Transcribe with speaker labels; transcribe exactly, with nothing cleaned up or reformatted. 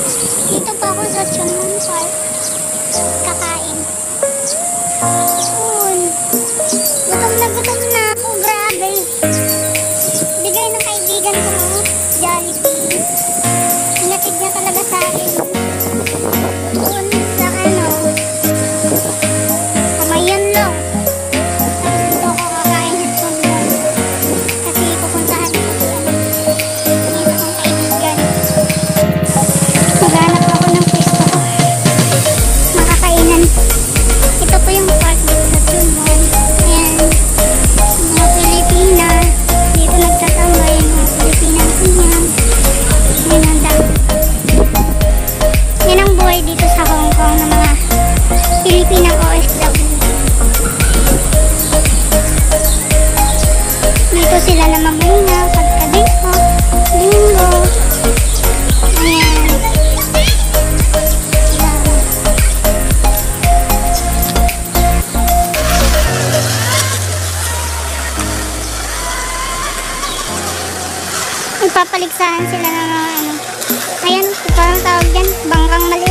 Speaker 1: Dito pa ako sa Chonmon Park. Kakain. Yun. Gutom na gutom na ako. Grabe. Bigay ng kaibigan ko ng Jollibee. Inatid niya talaga sa akin. Doon sa ano. Sa Mayunlong. Tapos dito ako kakain ng Chonmon. Kasi pupuntahan ko si ano. Isa kong kaibigan. Maghanap ako ng pwesto ko. Makakainan. Ito po yung park dito sa Chonmon. Ayan. Mga Pilipina. Dito nagtatambay yung mga Pilipinang iyan. Yan ang dami. Yan ang buhay dito sa Hong Kong ng mga Pilipinang O F W. Dito sila na maghinga pagka-linggo. Linggo. Ayan. Ipapaligsahan sila ng mga ano. Ayan, parang tawag dyan, bangkang mali.